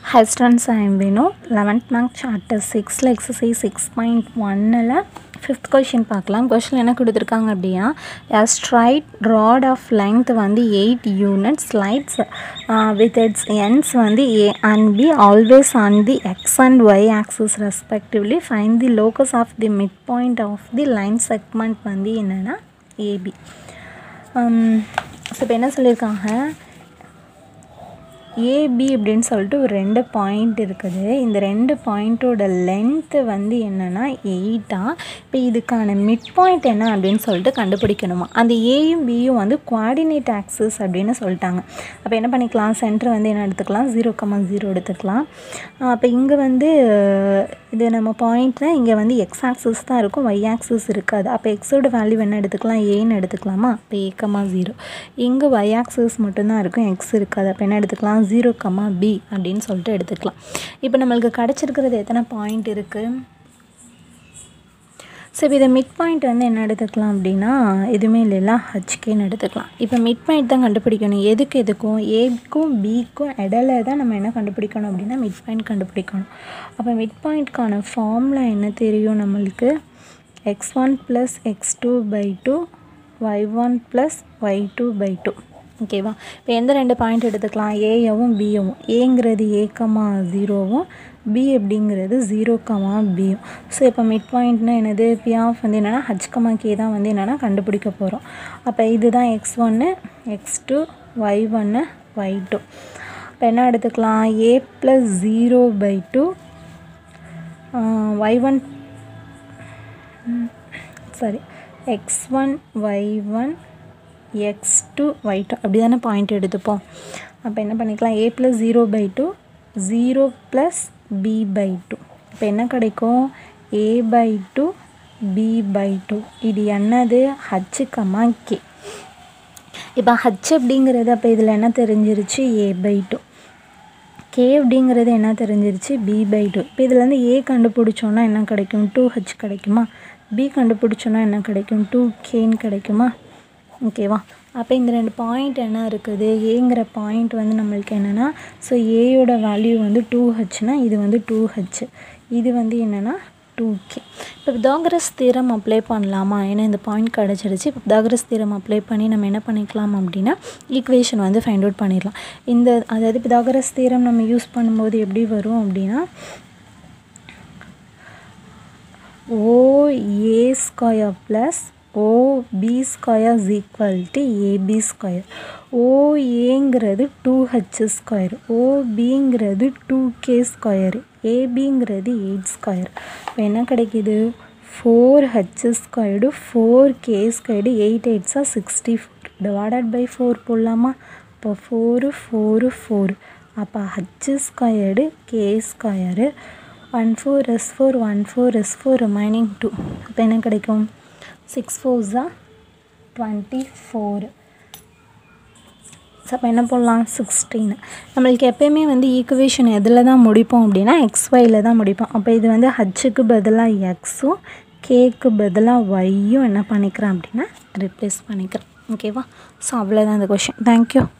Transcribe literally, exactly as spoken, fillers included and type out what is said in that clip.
Hi students, I am Vinu. eleventh Maths chapter six ல exercise six point one ல fifth question பார்க்கலாம். question என்ன கொடுத்திருக்காங்க அப்படினா a straight rod of length வந்து eight units slides uh, with its ends வந்து A and B always on the x and y axis respectively. Find the locus of the midpoint of the line segment வந்து என்னன்னா A B. um so இப்போ என்ன சொல்லிருக்காங்க, A B அப்படினு சொல்லிட்டு ஒரு ரெண்டு பாயிண்ட் இருக்குது. இந்த ரெண்டு பாயிண்டோட லென்த் வந்து என்னன்னா eight ஆ. இப்போ இதுக்கான மிட் பாயிண்ட் என்ன அப்படினு சொல்லிட்டு கண்டுபிடிக்கணுமா. அந்த ஏயும் பியும் வந்து கோஆர்டினேட் ஆக்சிஸ் அப்படினு சொல்லிட்டாங்க. அப்போ என்ன பண்ணிக்கலாம், சென்டர் வந்து என்ன எடுத்துக்கலாம், zero comma zero எடுத்துக்கலாம். அப்போ இங்கே வந்து இது நம்ம பாயிண்ட்னா இங்கே வந்து எக்ஸ் ஆக்சிஸ் தான் இருக்கும், ஒய் ஆக்சிஸ் இருக்காது. அப்போ எக்ஸோட வேல்யூ என்ன எடுத்துக்கலாம், ஏன்னு எடுத்துக்கலாமா. இப்போ ஏ கமா ஜீரோ, இங்கே ஒய் ஆக்சிஸ் மட்டும்தான் இருக்கும், எக்ஸ் இருக்காது. அப்போ என்ன எடுத்துக்கலாம், ஜீரோ கமா பி அப்படின்னு சொல்லிட்டு எடுத்துக்கலாம். இப்போ நம்மளுக்கு கிடச்சிருக்கிறது எத்தனை பாயிண்ட் இருக்குது. ஸோ இப்போ இதை மிட் பாயிண்ட் வந்து என்ன எடுத்துக்கலாம் அப்படின்னா எதுவுமே இல்லைல்ல, ஹச்கேன்னு எடுத்துக்கலாம். இப்போ மிட் பாயிண்ட் தான் கண்டுபிடிக்கணும். எதுக்கு எதுக்கும் ஏக்கும் பிக்கும் இடையில தான் நம்ம என்ன கண்டுபிடிக்கணும் அப்படின்னா மிட் பாயிண்ட் கண்டுபிடிக்கணும். அப்போ மிட் பாயிண்ட்கான ஃபார்முலா என்ன தெரியும் நம்மளுக்கு, X one plus X two by two Y one plus Y two by two. ஓகேவா. இப்போ எந்த ரெண்டு பாயிண்ட் எடுத்துக்கலாம், ஏயவும் பியவும். ஏங்கிறது ஏ கமா ஜீரோவும், பி அப்படிங்கிறது ஜீரோ கமா பியும். ஸோ இப்போ மிட் பாயிண்ட்னா என்னது, பி ஆஃப் வந்து என்னென்னா ஹச் கமா கே தான் வந்து என்னென்னா கண்டுபிடிக்க போகிறோம். அப்போ இதுதான் எக்ஸ் ஒன்று எக்ஸ் டூ ஒய் ஒன்று ஒய் டூ. இப்போ என்ன எடுத்துக்கலாம், A plus zero by two Y one sorry X one Y one X two Y two அப்படி தானே பாயிண்ட் எடுத்துப்போம். அப்போ என்ன பண்ணிக்கலாம், A plus zero by two zero plus B by two. இப்போ என்ன கிடைக்கும், A by two B by two. இது என்னது, ஹச் கமா கே. இப்போ ஹச் அப்படிங்கிறது அப்போ இதில் என்ன தெரிஞ்சிருச்சு, ஏ பை டூ. கே அப்படிங்கிறது என்ன தெரிஞ்சிருச்சு, பி பை டூ. இப்போ இதுலேருந்து ஏ கண்டுபிடிச்சோன்னா என்ன கிடைக்கும், டூ ஹச் கிடைக்குமா. பி கண்டுபிடிச்சோன்னா என்ன கிடைக்கும், டூ கேன்னு கிடைக்குமா. ஓகேவா. அப்போ இந்த ரெண்டு பாயிண்ட் என்ன இருக்குது, ஏங்கிற பாயிண்ட் வந்து நம்மளுக்கு என்னென்னா, ஸோ ஏயோட வேல்யூ வந்து டூ ஹச்னா இது வந்து டூ ஹச், இது வந்து என்னென்னா டூ கே. இப்போ பிதாகரஸ் தியரம் அப்ளை பண்ணலாமா, ஏன்னா இந்த பாயிண்ட் கிடச்சிருச்சு. இப்போ பிதாகரஸ் தியரம் அப்ளை பண்ணி நம்ம என்ன பண்ணிக்கலாம் அப்படின்னா ஈக்குவேஷன் வந்து ஃபைண்ட் அவுட் பண்ணிடலாம். இந்த அதாவது பிதாகரஸ் தியரம் நம்ம யூஸ் பண்ணும்போது எப்படி வரும் அப்படின்னா, O A square plus O B square is equal to A B square. O Aங்கிறது டூ ஹச் ஸ்கொயர், O Bங்கிறது டூ கே ஸ்கொயர், A Bங்கிறது எயிட் ஸ்கொயர். இப்போ என்ன கிடைக்கிது, four H squared four K squared eight எயிட்ஸாக sixty four divided by four போடலாமா. இப்போ four four four, அப்போ H squared K square one four is four one four is four remaining two. அப்போ என்ன கிடைக்கும், சிக்ஸ் ஃபோர்ஸா டுவெண்ட்டி ஃபோர். ஸோ அப்போ என்ன போடலாம், சிக்ஸ்டீன். நம்மளுக்கு எப்போயுமே வந்து ஈக்குவேஷன் எதில் தான் முடிப்போம் அப்படின்னா எக்ஸ்ஒயில் தான் முடிப்போம். அப்போ இது வந்து ஹச்சுக்கு பதிலாக எக்ஸும் கேக்கு பதிலாக ஒய்யும் என்ன பண்ணிக்கிறேன் அப்படின்னா ரிப்ளேஸ் பண்ணிக்கிறேன். ஓகேவா. ஸோ அவ்வளோதான் இந்த கொஷின். தேங்க்யூ.